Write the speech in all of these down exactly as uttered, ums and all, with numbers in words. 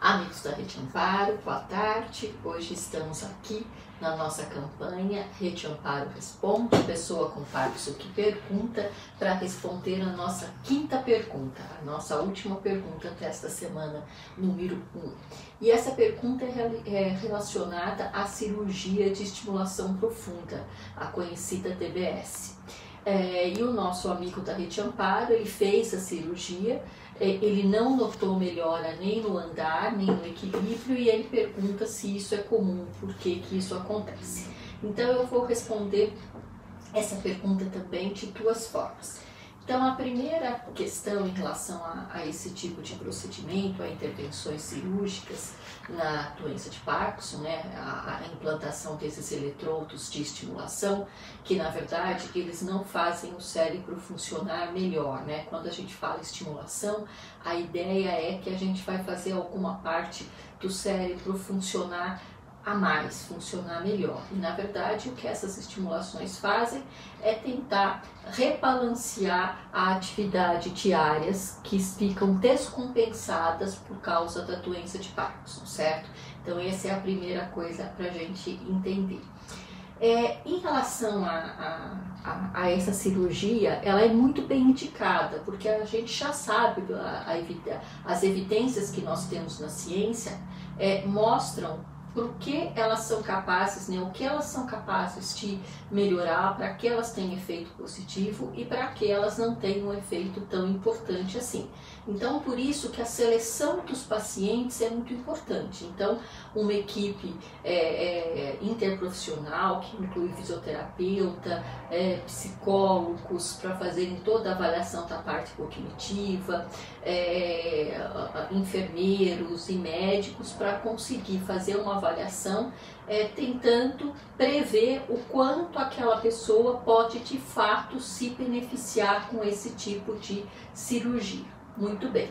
Amigos da Rede Amparo, boa tarde. Hoje estamos aqui na nossa campanha Rede Amparo Responde, pessoa com Parkinson que pergunta, para responder a nossa quinta pergunta, a nossa última pergunta desta semana, número um. E essa pergunta é relacionada à cirurgia de estimulação profunda, a conhecida D B S. É, e o nosso amigo da Rede Amparo, ele fez a cirurgia, ele não notou melhora nem no andar, nem no equilíbrio, e ele pergunta se isso é comum, por que que isso acontece. Então eu vou responder essa pergunta também de duas formas. Então a primeira questão em relação a, a esse tipo de procedimento, a intervenções cirúrgicas na doença de Parkinson, né, a, a implantação desses eletrodos de estimulação, que na verdade eles não fazem o cérebro funcionar melhor, né? Quando a gente fala estimulação, a ideia é que a gente vai fazer alguma parte do cérebro funcionar a mais, funcionar melhor. E na verdade o que essas estimulações fazem é tentar rebalancear a atividade diárias que ficam descompensadas por causa da doença de Parkinson, certo? Então essa é a primeira coisa para a gente entender. É, em relação a, a, a, a essa cirurgia, ela é muito bem indicada, porque a gente já sabe, a, a, as evidências que nós temos na ciência é, mostram por que elas são capazes, né, o que elas são capazes de melhorar, para que elas tenham efeito positivo e para que elas não tenham um efeito tão importante assim. Então, por isso que a seleção dos pacientes é muito importante. Então, uma equipe é, é, interprofissional, que inclui fisioterapeuta, é, psicólogos, para fazerem toda a avaliação da parte cognitiva, é, enfermeiros e médicos, para conseguir fazer uma avaliação é, tentando prever o quanto aquela pessoa pode de fato se beneficiar com esse tipo de cirurgia. Muito bem.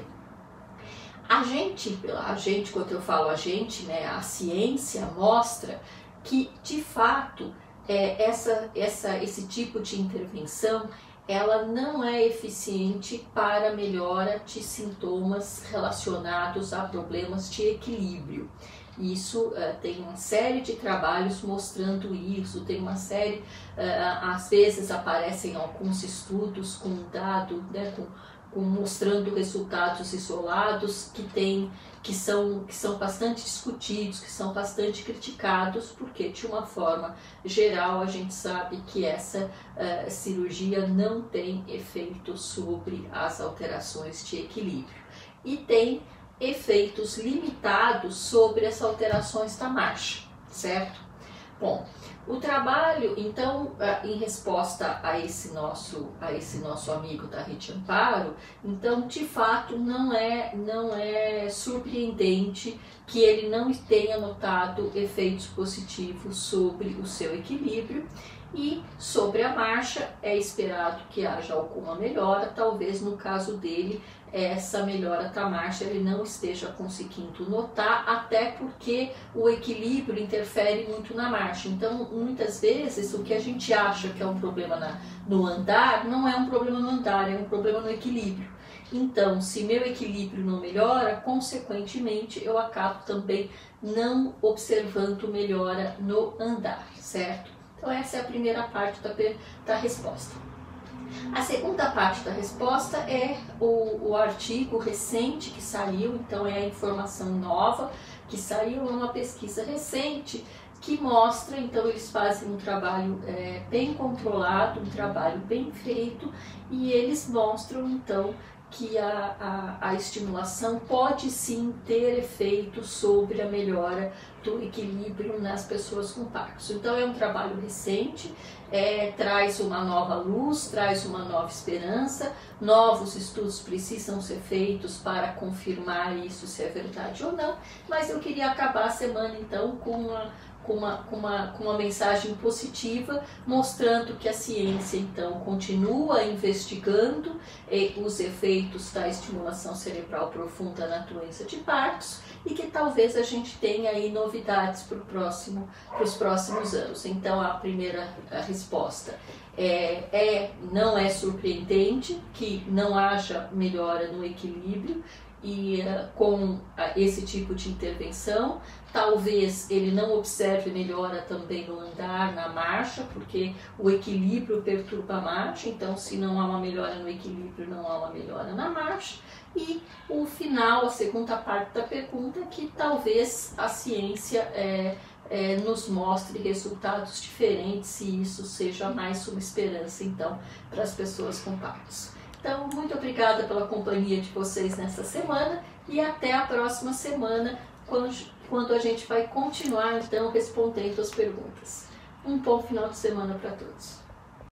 A gente, a gente, quando eu falo a gente, né, a ciência mostra que de fato é, essa, essa, esse tipo de intervenção ela não é eficiente para a melhora de sintomas relacionados a problemas de equilíbrio. Isso uh, tem uma série de trabalhos mostrando isso, tem uma série, uh, às vezes aparecem alguns estudos com dado, né, com, com mostrando resultados isolados que, tem, que, são, que são bastante discutidos, que são bastante criticados, porque de uma forma geral a gente sabe que essa uh, cirurgia não tem efeito sobre as alterações de equilíbrio. E tem efeitos limitados sobre as alterações da marcha, certo? Bom, o trabalho, então, em resposta a esse nosso, a esse nosso amigo da Rede Amparo, então, de fato, não é, não é surpreendente que ele não tenha notado efeitos positivos sobre o seu equilíbrio. E sobre a marcha, é esperado que haja alguma melhora, talvez no caso dele, essa melhora da marcha ele não esteja conseguindo notar, até porque o equilíbrio interfere muito na marcha. Então, muitas vezes, o que a gente acha que é um problema na, no andar, não é um problema no andar, é um problema no equilíbrio. Então, se meu equilíbrio não melhora, consequentemente, eu acabo também não observando melhora no andar, certo? Então essa é a primeira parte da, da resposta. A segunda parte da resposta é o, o artigo recente que saiu, então é a informação nova que saiu, é uma pesquisa recente que mostra, então eles fazem um trabalho é, bem controlado, um trabalho bem feito, e eles mostram então que a, a, a estimulação pode sim ter efeito sobre a melhora do equilíbrio nas pessoas com Parkinson. Então é um trabalho recente, é, traz uma nova luz, traz uma nova esperança, novos estudos precisam ser feitos para confirmar isso, se é verdade ou não, mas eu queria acabar a semana então com uma Com uma, com, uma, com uma mensagem positiva, mostrando que a ciência, então, continua investigando eh, os efeitos da estimulação cerebral profunda na doença de Parkinson e que talvez a gente tenha aí novidades para próximo, os próximos anos. Então, a primeira a resposta é, é, não é surpreendente que não haja melhora no equilíbrio e uh, com uh, esse tipo de intervenção. Talvez ele não observe melhora também no andar, na marcha, porque o equilíbrio perturba a marcha, então se não há uma melhora no equilíbrio, não há uma melhora na marcha. E o final, a segunda parte da pergunta, é que talvez a ciência é, é, nos mostre resultados diferentes, se isso seja mais uma esperança, então, para as pessoas com Parkinson. Então, muito obrigada pela companhia de vocês nessa semana e até a próxima semana, quando, quando a gente vai continuar, então, respondendo as perguntas. Um bom final de semana para todos.